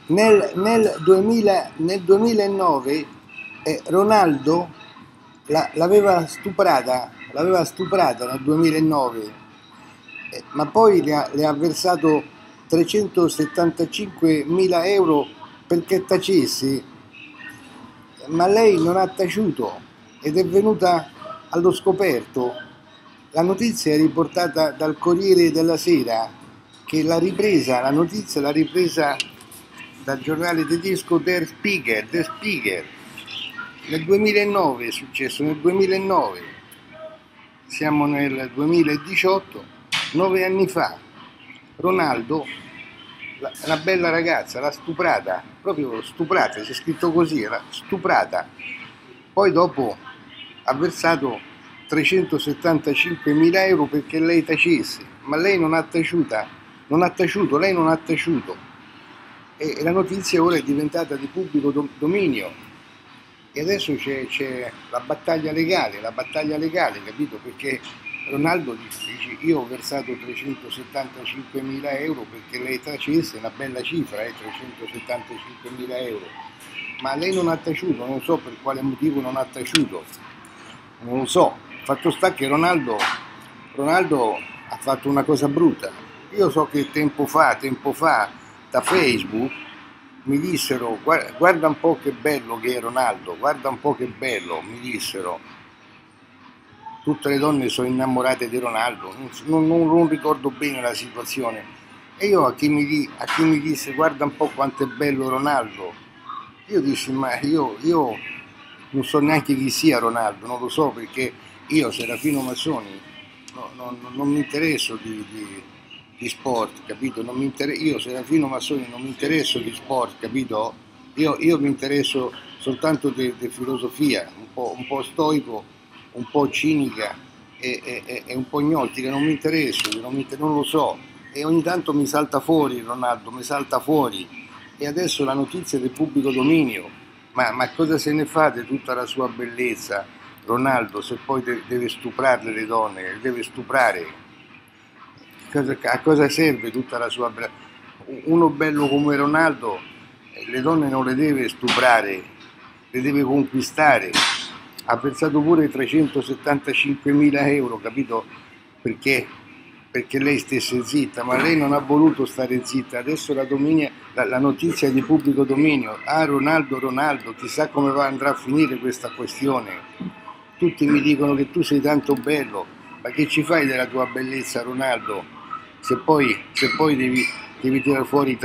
nel 2009 Ronaldo l'aveva stuprata nel 2009, ma poi le ha versato 375.000 euro perché tacesse, ma lei non ha taciuto ed è venuta allo scoperto. La notizia è riportata dal Corriere della Sera, che la notizia l'ha ripresa dal giornale tedesco Der Spiegel. Nel 2009 è successo, nel 2009, siamo nel 2018, 9 anni fa. Ronaldo, una bella ragazza, l'ha stuprata, proprio stuprata, c'è scritto così, era stuprata. Poi dopo ha versato 375.000 euro perché lei tacesse, ma lei non ha taciuto, lei non ha taciuto. E la notizia ora è diventata di pubblico dominio. E adesso c'è la battaglia legale, capito? Perché Ronaldo dice, io ho versato 375.000 euro perché lei tacesse, una bella cifra, 375.000 euro. Ma lei non ha taciuto, non so per quale motivo non ha taciuto, non lo so. Fatto sta che Ronaldo ha fatto una cosa brutta. Io so che tempo fa, da Facebook, mi dissero guarda un po' che bello che è Ronaldo, guarda un po' che bello, mi dissero, tutte le donne sono innamorate di Ronaldo, non ricordo bene la situazione, e io a chi mi disse guarda un po' quanto è bello Ronaldo, io dissi ma io non so neanche chi sia Ronaldo, non lo so, perché io Serafino Massoni non mi interesso di sport, capito? Io Serafino Massoni non mi interesso di sport, capito? Io mi interesso soltanto di filosofia, un po' stoico, un po' cinica e un po' gnottica, non mi interesso, non lo so. E ogni tanto mi salta fuori Ronaldo, mi salta fuori. E adesso la notizia del pubblico dominio, ma cosa se ne fa di tutta la sua bellezza Ronaldo, se poi deve stuprarle le donne, le deve stuprare? A cosa serve tutta la sua bellezza? Uno bello come Ronaldo le donne non le deve stuprare, le deve conquistare. Ha versato pure 375.000 euro, capito? Perché lei stesse zitta, ma lei non ha voluto stare zitta. Adesso la notizia è di pubblico dominio. Ah, Ronaldo, chissà come andrà a finire questa questione. Tutti mi dicono che tu sei tanto bello, ma che ci fai della tua bellezza, Ronaldo? Se poi devi tirare fuori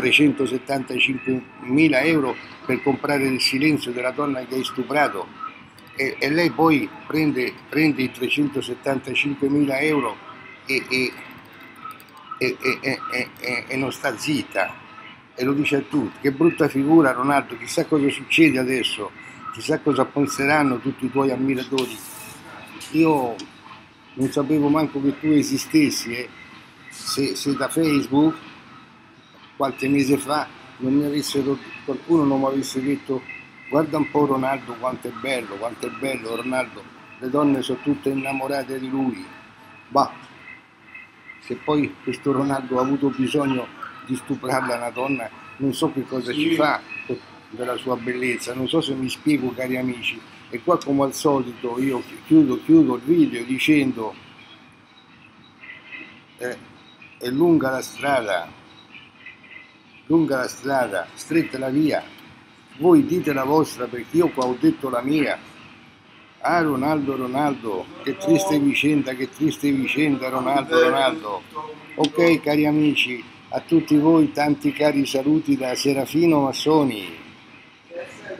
375.000 euro per comprare il silenzio della donna che hai stuprato, e lei poi prende i 375.000 euro e non sta zitta e lo dice a tutti. Che brutta figura Ronaldo, chissà cosa succede adesso, chissà cosa penseranno tutti i tuoi ammiratori. Io non sapevo manco che tu esistessi, se da Facebook qualche mese fa qualcuno non mi avesse detto guarda un po' Ronaldo quanto è bello Ronaldo, le donne sono tutte innamorate di lui. Bah, se poi questo Ronaldo ha avuto bisogno di stuprarla una donna, non so che cosa ci fa della sua bellezza, non so se mi spiego, cari amici. E qua come al solito io chiudo il video dicendo è lunga la strada, stretta la via, voi dite la vostra perché io qua ho detto la mia. Ah Ronaldo, che triste vicenda Ronaldo. Ok cari amici, a tutti voi tanti cari saluti da Serafino Massoni.